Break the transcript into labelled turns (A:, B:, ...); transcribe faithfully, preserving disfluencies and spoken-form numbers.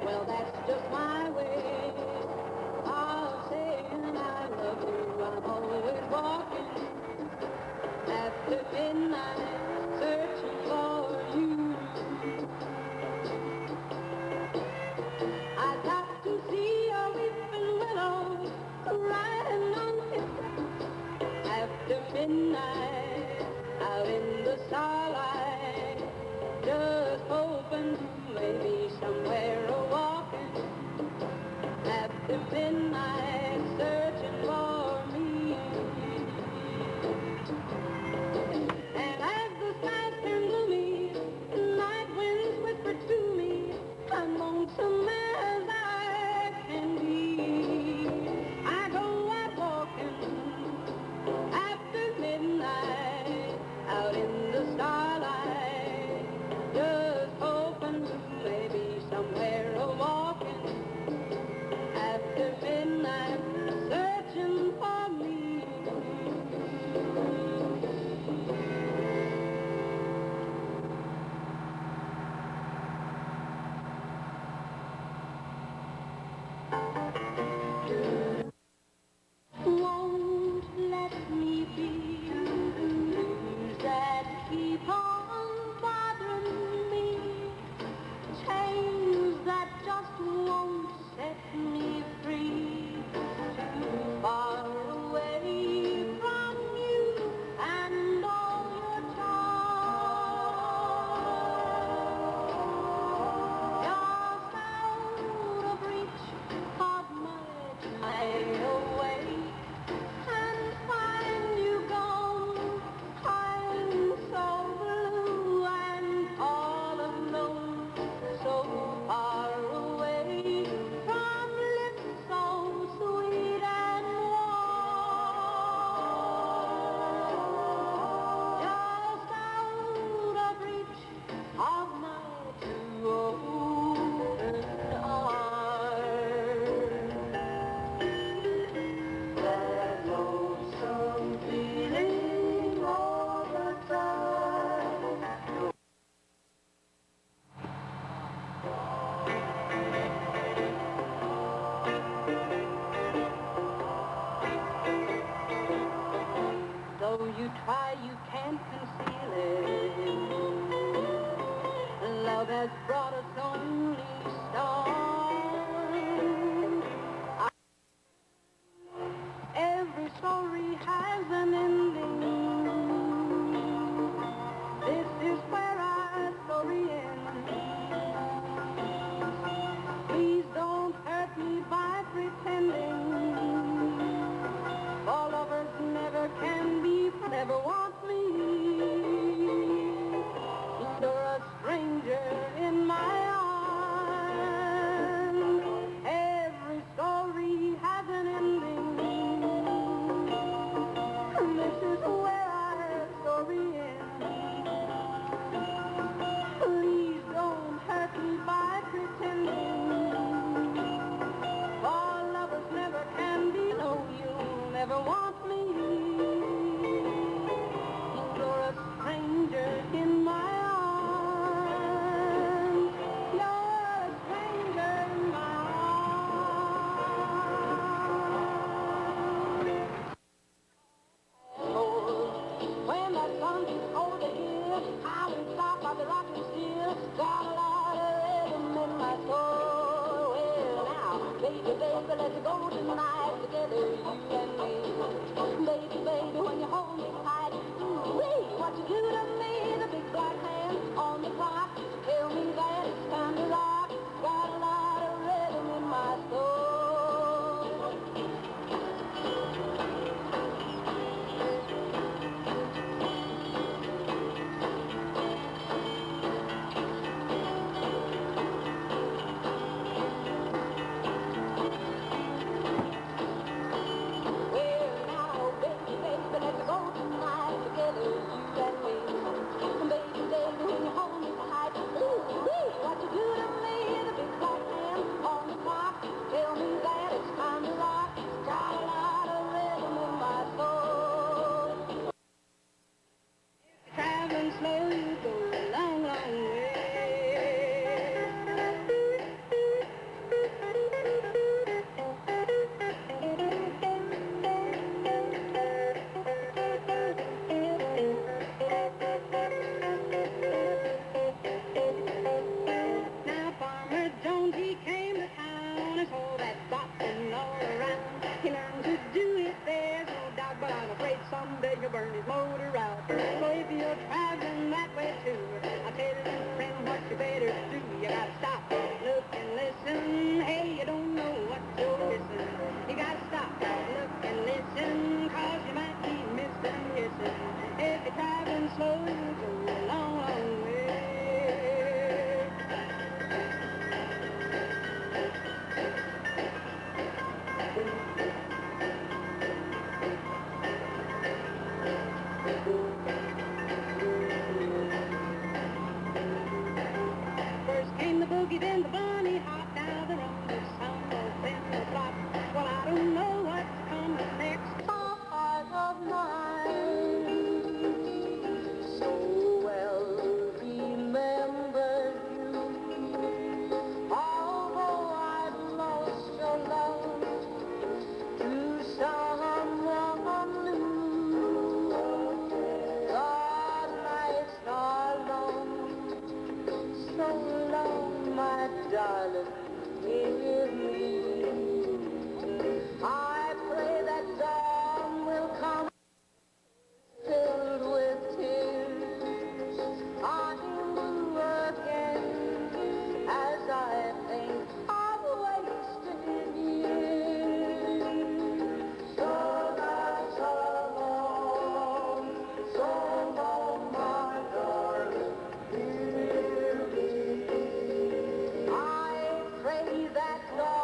A: Well, that's just my way of saying I love you. I'm always walking after midnight, searching for you. I got to see a weeping willow riding on his back after midnight, out in the starlight, just hoping maybe somewhere a walking after midnight, searching for me. And as the skies turn gloomy, night winds whisper to me, I'm lonesome as I can be. I go out walking after midnight, out in the starlight, just hoping maybe somewhere a walking after midnight, searching for me. Won't let me be the news that keep on bothering me, chains that just won't set me free, too far away from you and all your charms, just out of reach of my night away. And find you gone, I'm so blue and all alone, so far away from lips so sweet and warm, just out of reach of my two open arms. That lonesome feeling all the time. Though you try, you can't conceal it. Love has brought us only storm. Every story has an ending. This is where our story ends. Please don't hurt me by pretending. For lovers never can be, never want me. You're a stranger in my arms. Every story has an ending. This is where our story ends. Please don't hurt me by pretending. For lovers never can be. No, you'll never want me. You're a stranger in my arms. You're a stranger in my arms. When that sun gets over here, I will stop by the rocking steer. Got a lot of rhythm in my soul. Well now, baby, baby, let's go tonight together, you and me. that dog.